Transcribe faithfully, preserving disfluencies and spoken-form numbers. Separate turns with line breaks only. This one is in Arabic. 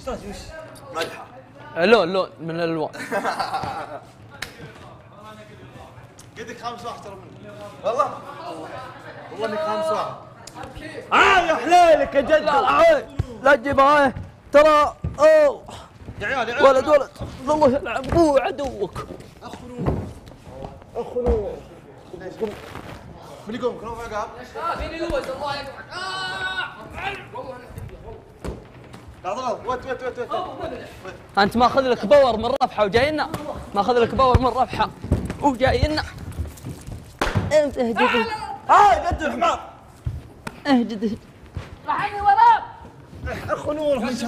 صوت وش؟ مدحه.
لون لون من الالوان.
قدك خامس واحد ترى مني. والله والله انك خامس واحد. اه يا حليلك يا جد.
لا لا تجيبها ترى. اوه
يا عيال يا عيال
ولد ولد الله يلعن ابوه عدوك.
اخو نور اخو نور. من يقوم كلهم عقاب؟
اه فيني لوز الله يقطعك. اه والله
لحظه وات وات وات وات.
انت ماخذ لك باور من رفحه وجاينا، ماخذ لك باور من رفحه وجاينا. انت اهجد.
اه قد الحمار.
اهجد.
راح عني وراك.
اخو نور